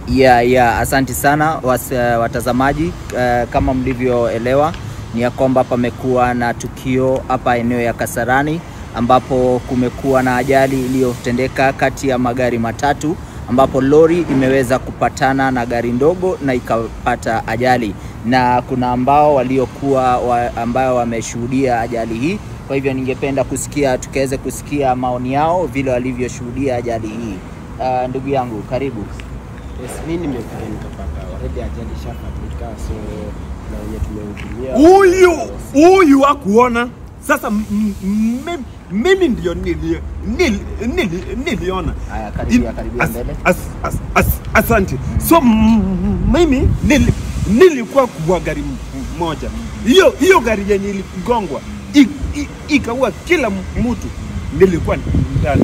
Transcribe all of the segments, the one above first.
Asante sana watazamaji. Kama mlivyoelewa ni ya kwamba pamekuwa na tukio hapa eneo ya Kasarani ambapo kumekuwa na ajali iliyotendeka kati ya magari matatu, ambapo lori imeweza kupatana na gari ndogo na ikapata ajali, na kuna ambao ambao wameshuhudia ajali hii. Kwa hivyo ningependa tukaweze kusikia maoni yao vile walivyoshuhudia ajali hii. Ndugu yangu, karibu. Yes, mimi nimekuja nikapata already ajali shafanyika, so na wenye tumehudumia huyu hakuona. Sasa mimi ndio niliona. Haya, karibia mbele. Asante. So mimi nilikuwa kwa gari moja. Hiyo gari yenye iligongwa ikaua kila mtu, nilikuwa ndani.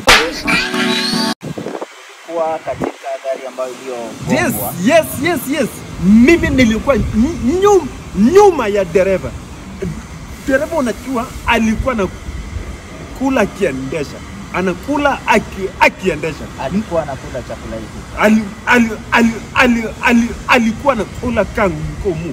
Kwa katika gari ambayo iliyogongwa. Yes. Mimi nilikuwa nyuma ya dereva. Dereva unajua alikuwa anakula akiendesha. Anakula akiendesha. Alikuwa anakula chakula hiki. Alikuwa anakula kangomu.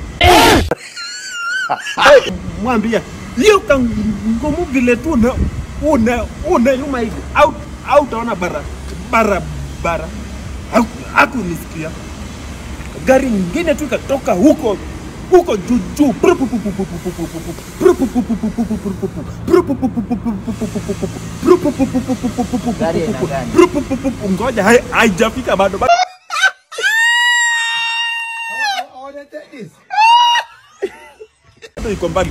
Mwambia, hiyo kangomu vile tu una yuma hivi. Au utaona barabara. Hakunisikia. Gari nyingine tu ikatoka huko juu. Ngoja haijafika bado. Iko mbali.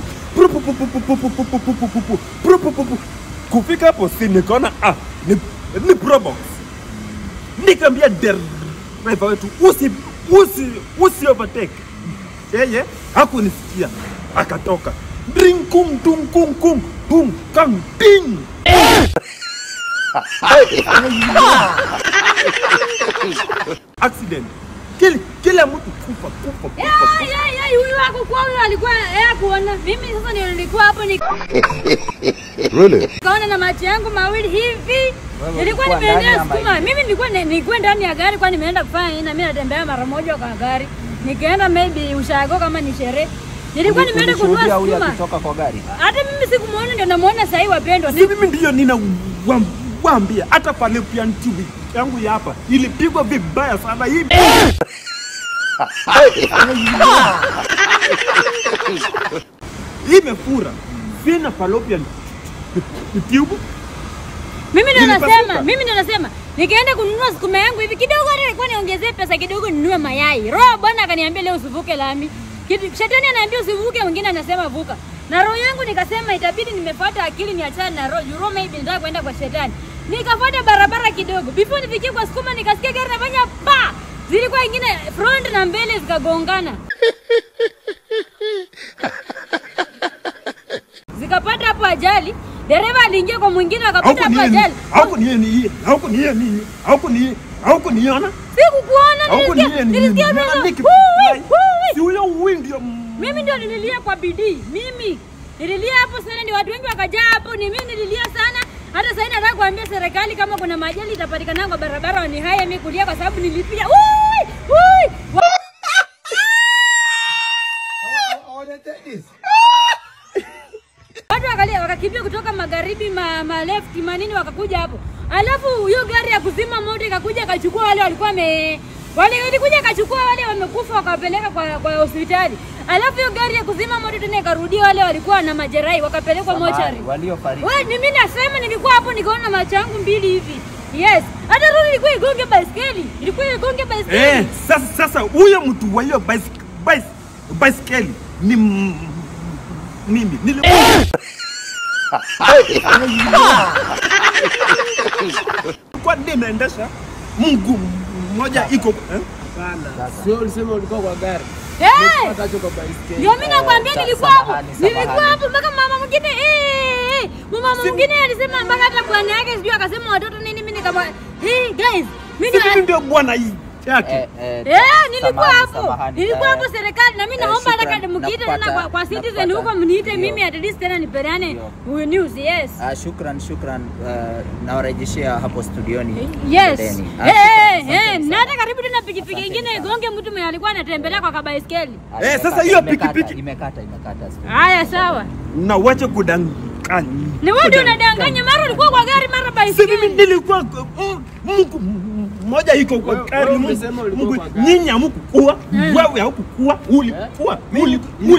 Kufika hapo si nikaona ni probox. Nikamwambia driver wetu usi overtake. Yeye hakunisikia, akatoka. Dring kum tum kum kum boom kang ding. Accident. Kila mtu kufa. Huyu wako kwa huyu alikuwa kuona. Mimi sasa ndio nilikuwa hapo Really? Kaona na macho yangu mawili hivi. Nilikuwa nimeendea sukuma. Mimi nilikuwa ndani ya gari, kwa nimeenda kufanya na mimi natembea mara moja kwa gari. Nikaenda maybe ushago kama ni sherehe. Nilikuwa nimeenda kununua sukuma. Kutoka kwa gari. Hata mimi sikumuona, ndio namuona sasa hivi wapendwa. Mimi ndio ninawaambia hata Fallopian tube yangu ya hapa ilipigwa vibaya sana hivi. Imefura. Sina Fallopian tube. Mimi ndio nasema nikaenda kununua sukuma yangu hivi kidogo, nilikuwa niongezee pesa kidogo ninunue mayai. Roho bwana akaniambia leo usivuke lami. Shetani ananiambia usivuke, mwingine anasema vuka. Na roho yangu nikasema itabidi nimefuata akili niachane na roho. Roho maybe ndio kwenda kwa shetani. Nikafuata barabara kidogo. Before nifikie kwa sukuma nikasikia gari nafanya pa. Zilikuwa nyingine front na mbele zikagongana. Zikapata hapo ajali. Dereva aliingia kwa mwingine akapata hapo ajali. Haukuniona? Sikukuona. Nilisikia mimi ndio nililia kwa bidii. Mimi nililia hapo sana, ndio watu wengi wakajaa hapo. Ni mimi nililia sana. Hata sasa nataka kuambia serikali kama kuna majali itapatikana kwa barabara wanihaya mimi kulia, kwa sababu nilipia. Watu wakakimbia kutoka magharibi ma left manini wakakuja hapo. Alafu hiyo gari ya kuzima moto ikakuja ikachukua wale walikuwa ilikuja ikachukua wale wamekufa wakapeleka kwa hospitali. Alafu hiyo gari ya kuzima moto tena ikarudia wale walikuwa na majeraha wakapelekwa mochari. Waliofariki. Wewe mimi nasema nilikuwa hapo nikaona macho yangu mbili hivi. Yes. Hata roho ilikuwa igonge baiskeli. Sasa huyo mtu wa hiyo baiskeli ni mimi. Kwa nini naendesha? Mungu mmoja iko sana. Sio ulisema ulikuwa kwa gari. Nilipata kwa baiskeli. Ndio mimi nakwambia nilikuwa hapo mpaka mama mwingine mama mwingine alisema mpaka hata bwana yake sijui akasema watoto nini, mimi nikama guys mimi ndio bwana hii yake. Nilikuwa hapo serikali, na mimi naomba hata mkiite tena kwa Citizen huko mniite mimi at least tena nipeane news. Yes. Shukran nawarejeshea hapo studioni. Yes. Na hata karibu tena pikipiki nyingine ikuja igonge mtu mwenye alikuwa anatembelea kwa kabaiskeli. Sasa hiyo pikipiki imekata. Haya sawa. Na wacha kudanganya. Ni wewe ndio unadanganya, mara ulikuwa kwa gari mara baiskeli. Si mimi nilikuwa Mungu moja iko kwa gari. Mungu nyinyi hamkukua, wewe haukukua, ulikuwa. Wewe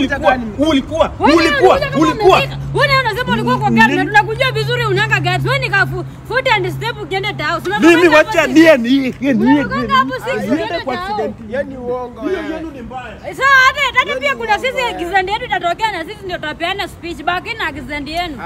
unasema ulikuwa kwa gari na tunakujua vizuri unanga gari. Wewe nikafu foot and step ukienda tao. Mimi wacha ni kwa accident. Yani uongo. Yenu ni mbaya. Sasa hata pia kuna sisi accident yetu itatokea na sisi ndio tutapeana speech baki na accident yenu.